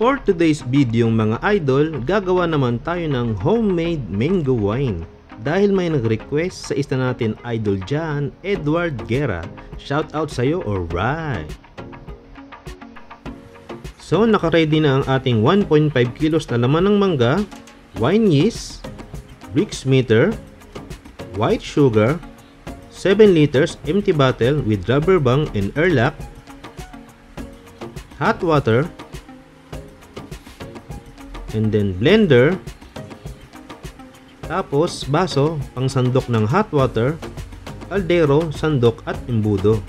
For today's video mga idol, gagawa naman tayo ng homemade mango wine. Dahil may nag-request sa isa natin idol dyan, Edward Guerra. Shout out sa'yo, alright! So naka-ready na ang ating 1.5 kilos na laman ng mangga, wine yeast, Brix meter, white sugar, 7 liters empty bottle with rubber band and airlock, hot water, and then blender, tapos baso, pang sandok ng hot water, kaldero, sandok at embudo.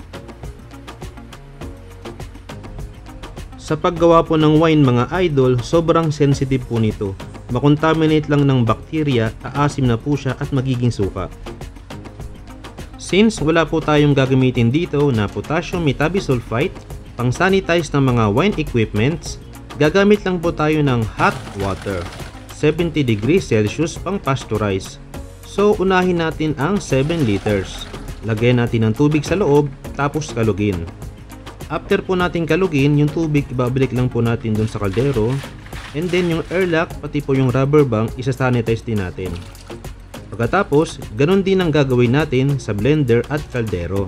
Sa paggawa po ng wine mga idol, sobrang sensitive po nito. Makontaminate lang ng bakterya, aasim na po siya at magiging suka. Since wala po tayong gagamitin dito na potassium metabisulfite, pang sanitize ng mga wine equipments, gagamit lang po tayo ng hot water, 70 degrees Celsius pang pasteurize. So unahin natin ang 7 liters. Lagyan natin ng tubig sa loob, tapos kalugin. After po natin kalugin, yung tubig ibabalik lang po natin dun sa kaldero. And then yung airlock, pati po yung rubber band, isa-sanitize din natin. Pagkatapos, ganun din ang gagawin natin sa blender at kaldero.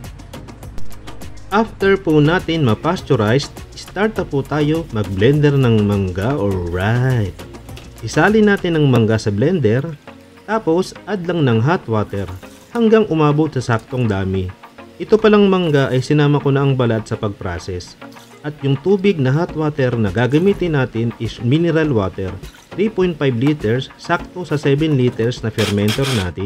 After po natin ma-pasteurized, start na po tayo mag-blender ng mangga, alright. Isalin natin ang mangga sa blender, tapos add lang ng hot water hanggang umabot sa saktong dami. Ito palang mangga ay sinama ko na ang balat sa pag-process. At yung tubig na hot water na gagamitin natin is mineral water, 3.5 liters, sakto sa 7 liters na fermenter natin.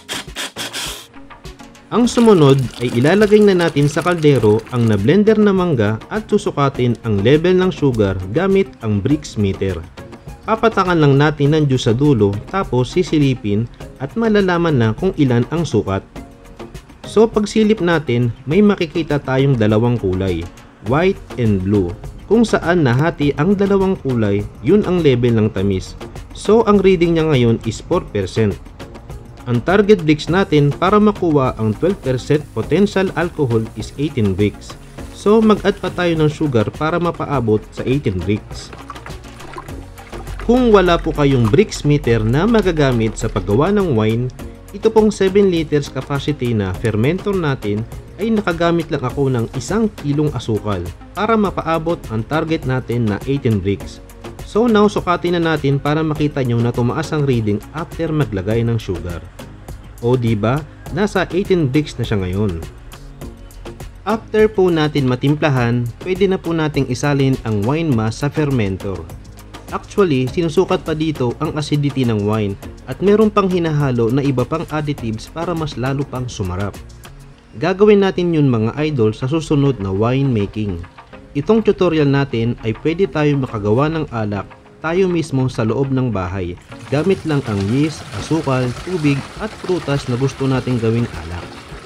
Ang sumunod ay ilalagay na natin sa kaldero ang na-blender na mangga at susukatin ang level ng sugar gamit ang Brix meter. Papatakan lang natin ng juice sa dulo tapos sisilipin at malalaman na kung ilan ang sukat. So pagsilip natin may makikita tayong dalawang kulay, white and blue. Kung saan nahati ang dalawang kulay, yun ang level ng tamis. So ang reading niya ngayon is 4%. Ang target Brix natin para makuha ang 12% potential alcohol is 18 Brix. So mag-add pa tayo ng sugar para mapaabot sa 18 Brix. Kung wala po kayong Brix meter na magagamit sa paggawa ng wine, ito pong 7 liters capacity na fermentor natin ay nakagamit lang ako ng 1 kilong asukal para mapaabot ang target natin na 18 Brix. So now sukatin na natin para makita nyo na tumaas ang reading after maglagay ng sugar. O diba, nasa 18 Brix na siya ngayon. After po natin matimplahan, pwede na po nating isalin ang wine mass sa fermentor. Actually, sinusukat pa dito ang acidity ng wine at meron pang hinahalo na iba pang additives para mas lalo pang sumarap. Gagawin natin yun mga idol sa susunod na wine making. Itong tutorial natin ay pwede tayo makagawa ng alak tayo mismo sa loob ng bahay gamit lang ang yeast, asukal, tubig at prutas na gusto nating gawing alak.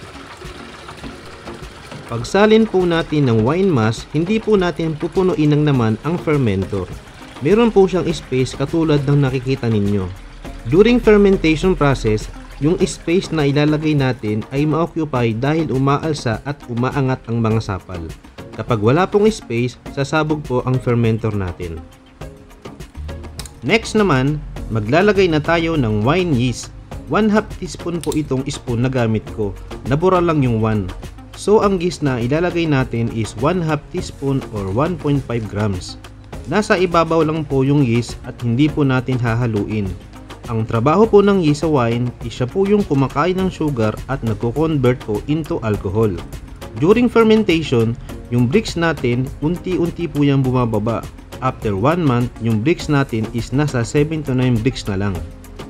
Pagsalin po natin ng wine mass, hindi po natin pupunuin ng naman ang fermentor. Meron po siyang space katulad ng nakikita ninyo. During fermentation process, yung space na ilalagay natin ay ma-occupy dahil umaalsa at umaangat ang mga sapal. Kapag wala pong space, sasabog po ang fermentor natin. Next naman, maglalagay na tayo ng wine yeast. 1/2 teaspoon po itong spoon na gamit ko. Nabura lang yung 1. So ang yeast na ilalagay natin is 1/2 teaspoon or 1.5 grams. Nasa ibabaw lang po yung yeast at hindi po natin hahaluin. Ang trabaho po ng yeast sa wine is siya po yung kumakain ng sugar at nagko-convert po into alcohol. During fermentation, yung Brix natin unti-unti po yung bumababa. After 1 month, yung Brix natin is nasa 7 to 9 Brix na lang.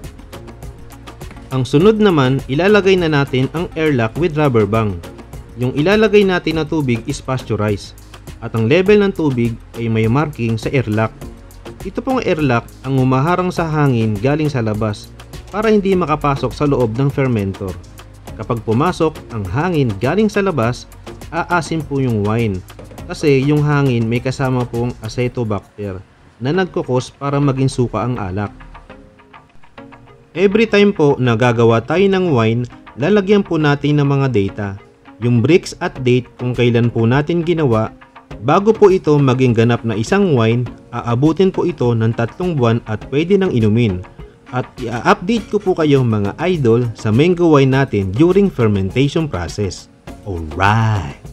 Ang sunod naman, ilalagay na natin ang airlock with rubber band. Yung ilalagay natin na tubig is pasteurized. At ang level ng tubig ay may marking sa airlock. Ito pong airlock ang humaharang sa hangin galing sa labas para hindi makapasok sa loob ng fermentor. Kapag pumasok ang hangin galing sa labas, aasim po yung wine kasi yung hangin may kasama pong acetobacter na nagkukos para maging suka ang alak. Every time po na gagawa tayo ng wine, lalagyan po natin ng mga data. Yung Brix at date kung kailan po natin ginawa Bago po ito maging ganap na isang wine, aabutin po ito ng 3 buwan at pwede nang inumin. At i-update ko po kayo mga idol sa mango wine natin during fermentation process. Alright!